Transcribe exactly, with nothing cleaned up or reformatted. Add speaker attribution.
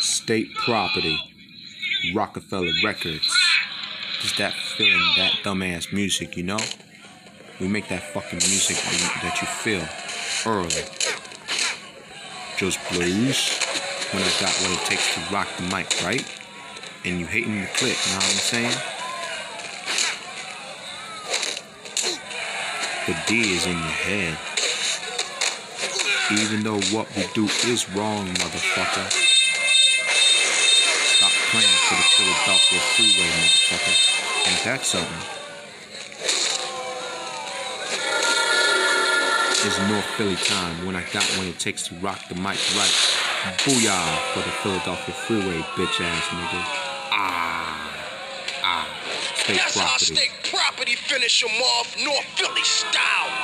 Speaker 1: State property, Rockefeller Records. Just that feeling, that dumbass music, you know? We make that fucking music that you feel early. Just blues. When I got what it takes to rock the mic, right? And you hating the clip, know what I'm saying? The D is in your head. Even though what we do is wrong, motherfucker. Stop playing for the Philadelphia Freeway, motherfucker. Ain't that something? It's North Philly time when I got what it takes to rock the mic right. Booyah for the Philadelphia Freeway, bitch ass nigga. Ah, ah, state
Speaker 2: That's
Speaker 1: property.
Speaker 2: That's how state property finish 'em off, North Philly style.